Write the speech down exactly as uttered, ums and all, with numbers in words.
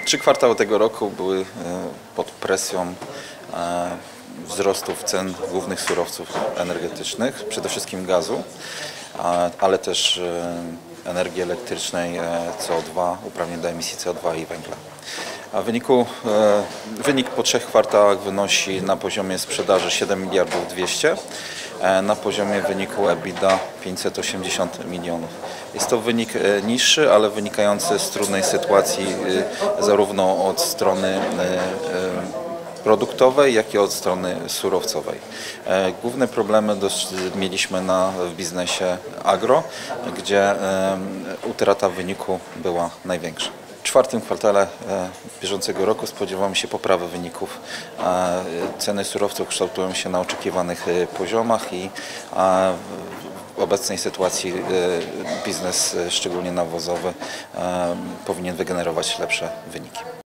Trzy kwartały tego roku były pod presją wzrostów cen głównych surowców energetycznych, przede wszystkim gazu, ale też energii elektrycznej, C O dwa, uprawnień do emisji C O dwa i węgla. A w wyniku, wynik po trzech kwartałach wynosi na poziomie sprzedaży siedem miliardów dwieście, na poziomie wyniku EBITDA pięćset osiemdziesiąt milionów. Jest to wynik niższy, ale wynikający z trudnej sytuacji zarówno od strony produktowej, jak i od strony surowcowej. Główne problemy mieliśmy na, w biznesie agro, gdzie utrata wyniku była największa. W czwartym kwartale bieżącego roku spodziewamy się poprawy wyników. Ceny surowców kształtują się na oczekiwanych poziomach i w obecnej sytuacji biznes, szczególnie nawozowy, powinien wygenerować lepsze wyniki.